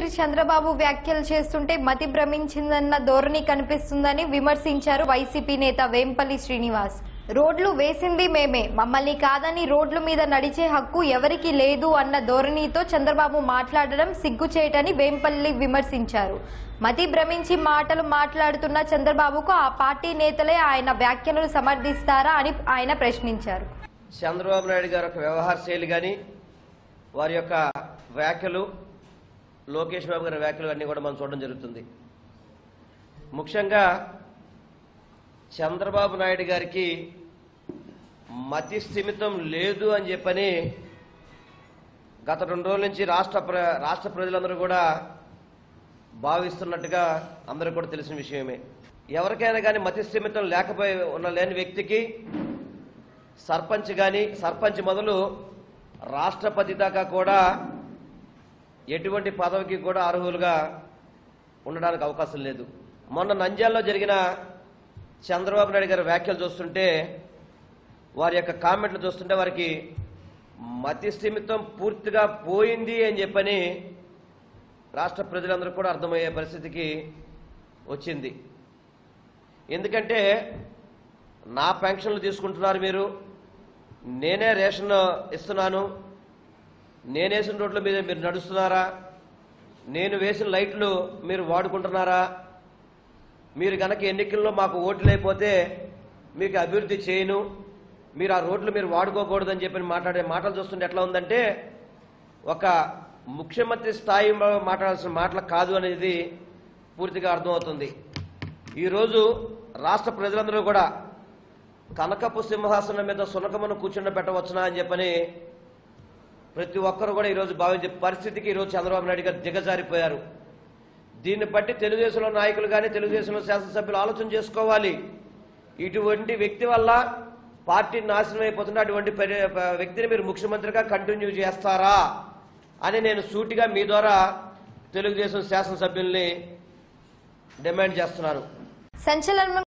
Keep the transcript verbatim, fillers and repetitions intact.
మంత్రి చంద్రబాబు వ్యాఖ్యలు చేస్తుంటే మతి భ్రమించిందన్న ధోరణి కనిపిస్తుందని విమర్శించారు వైసీపీ నేత వేంపల్లి శ్రీనివాస్. రోడ్లు వేసింది మేమే, మమ్మల్ని కాదని రోడ్ల మీద నడిచే హక్కు ఎవరికి లేదు అన్న ధోరణితో చంద్రబాబు మాట్లాడడం సిగ్గుచేటని వేంపల్లి విమర్శించారు. మతి భ్రమించి మాటలు మాట్లాడుతున్న చంద్రబాబుకు ఆ పార్టీ నేతలే ఆయన వ్యాఖ్యలను సమర్థిస్తారా అని ఆయన ప్రశ్నించారు. చంద్రబాబు నాయుడు గారి యొక్క వ్యవహార శైలి కానీ వారి యొక్క వ్యాఖ్యలు, లోకేష్ బాబు గారి వ్యాఖ్యలు అన్నీ కూడా మనం చూడడం జరుగుతుంది. ముఖ్యంగా చంద్రబాబు నాయుడు గారికి మతి స్థిమితం లేదు అని చెప్పని గత రెండు రోజుల నుంచి రాష్ట్ర రాష్ట్ర ప్రజలందరూ కూడా భావిస్తున్నట్టుగా అందరూ కూడా తెలిసిన విషయమే. ఎవరికైనా కానీ మతి స్థిమితం లేకపోయి ఉన్న లేని వ్యక్తికి సర్పంచ్ కానీ సర్పంచ్ మొదలు రాష్ట్రపతి దాకా కూడా ఎటువంటి పదవికి కూడా అర్హులుగా ఉండడానికి అవకాశం లేదు. మొన్న నంద్యాలలో జరిగిన చంద్రబాబు నాయుడు గారి వ్యాఖ్యలు చూస్తుంటే, వారి యొక్క కామెంట్లు చూస్తుంటే వారికి మతి స్థిమితం పూర్తిగా పోయింది అని చెప్పని రాష్ట్ర ప్రజలందరూ కూడా అర్థమయ్యే పరిస్థితికి వచ్చింది. ఎందుకంటే నా పెన్షన్లు తీసుకుంటున్నారు మీరు, నేనే రేషన్ ఇస్తున్నాను, నేనేసిన రోడ్ల మీద మీరు నడుస్తున్నారా, నేను వేసిన లైట్లు మీరు వాడుకుంటున్నారా, మీరు కనుక ఎన్నికల్లో మాకు ఓట్లు అయిపోతే మీకు అభివృద్ధి చేయను, మీరు ఆ రోడ్లు మీరు వాడుకోకూడదని చెప్పి మాట్లాడే మాటలు చూస్తుంటే ఎట్లా ఉందంటే ఒక ముఖ్యమంత్రి స్థాయి మాట్లాడాల్సిన మాటలు కాదు అనేది పూర్తిగా అర్థమవుతుంది. ఈరోజు రాష్ట్ర ప్రజలందరూ కూడా కనకపు సింహాసనం మీద సునకమును కూర్చుండ పెట్టవచ్చునా అని చెప్పని ప్రతి ఒక్కరు కూడా ఈరోజు భావించే పరిస్థితికి ఈరోజు చంద్రబాబు నాయుడు గారు దిగజారిపోయారు. దీన్ని బట్టి తెలుగుదేశంలో నాయకులు కానీ తెలుగుదేశంలో శాసనసభ్యులు ఆలోచన చేసుకోవాలి. ఇటువంటి వ్యక్తి వల్ల పార్టీ నాశనం అయిపోతున్న అటువంటి వ్యక్తిని మీరు ముఖ్యమంత్రిగా కంటిన్యూ చేస్తారా అని నేను సూటిగా మీ ద్వారా తెలుగుదేశం శాసనసభ్యుల్ని డిమాండ్ చేస్తున్నాను. సంచలనం